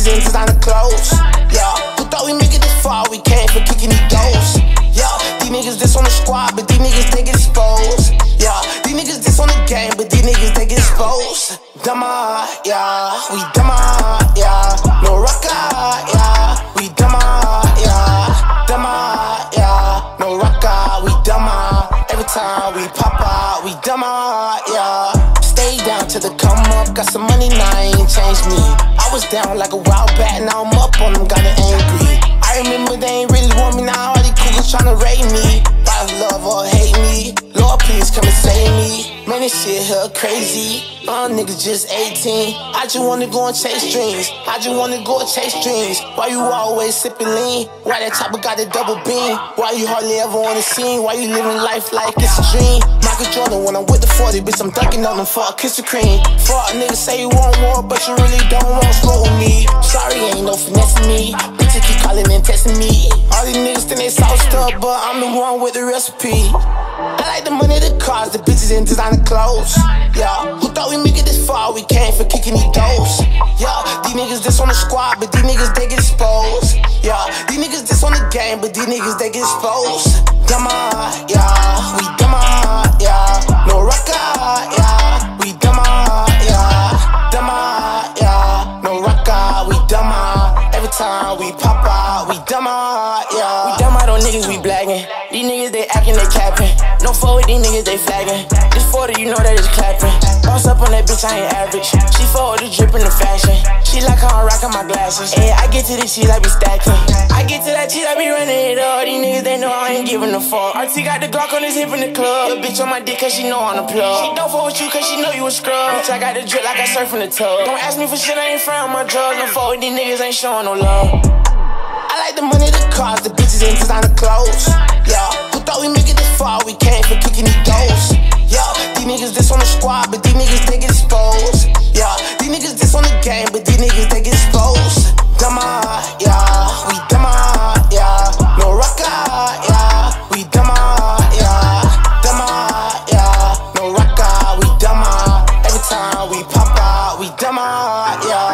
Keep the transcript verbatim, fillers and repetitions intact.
in designer clothes. Yeah, who thought we make it this far? We came for kicking these doors. Yeah, these niggas this on the squad, but these niggas they get exposed. Yeah, these niggas this on the game, but these niggas they get exposed. Dumber, yeah, we dumber, yeah. No rock out, yeah, we dumber, yeah. Dumber, yeah, no rock out, we dumber. Every time we pop out, we dumber, yeah. Stay down till the come up, got some money now, ain't changed me. I was down like a wild bat, now I'm up on them, got it angry. I remember they ain't really want me, now all these cougars tryna raid me. Why love or hate me? Lord, please come and save me. Man, this shit here crazy. Uh, niggas just eighteen. I just wanna go and chase dreams. I just wanna go and chase dreams. Why you always sipping lean? Why that chopper got a double beam? Why you hardly ever on the scene? Why you living life like it's a dream? Michael Jordan, when I'm with the forty, bitch, I'm dunking on them for a kiss of cream. Fuck, niggas say you want war, but you really don't want smoke with me. Sorry, ain't no finessing me. Bitches keep calling and testing me. All these niggas think they sauced up, but I'm the one with the recipe. I like the money, the cars, the bitches in designer clothes. Yeah, who thought we make it this far? We came for kicking these doors. Yeah, these niggas this on the squad, but these niggas they get exposed. Yeah, these niggas this on the game, but these niggas they get exposed. Dumber, yeah, we dumber, yeah. No rock out, yeah, we dumber, yeah. Dumber, yeah, no rock out, we dumber. Every time we pop out, we dumber, yeah. We dumb out on niggas, we blagging. These niggas they acting, they capping. No forward, these niggas they flagging. This forty, you know that it's clapping. Boss up on that bitch, I ain't average. She forward the drip in the fashion. She like how I'm rocking my glasses. And I get to this shit, I be stacking. I get to that shit, I be running it up. These niggas, they know I ain't giving a fuck. R T got the Glock on his hip in the club. Your bitch on my dick cause she know I'm the plug. She don't fuck with you cause she know you a scrub. Bitch, I got the drip like I surf in the tub. Don't ask me for shit, I ain't from my drugs. No fuck with these niggas, ain't showing no love. I like the money, the cars, the bitches in designer clothes. Yeah, who thought we make it this far? We came for kicking these doors. Yeah, these niggas this on the squad, but these niggas they get exposed. Yeah, these niggas this on the game, but these niggas they get exposed. Dumber, yeah, we dumber, yeah. No rock out, yeah, we dumber, yeah. Dumber, yeah, no rock out, we dumber. Every time we pop out, we dumber, yeah.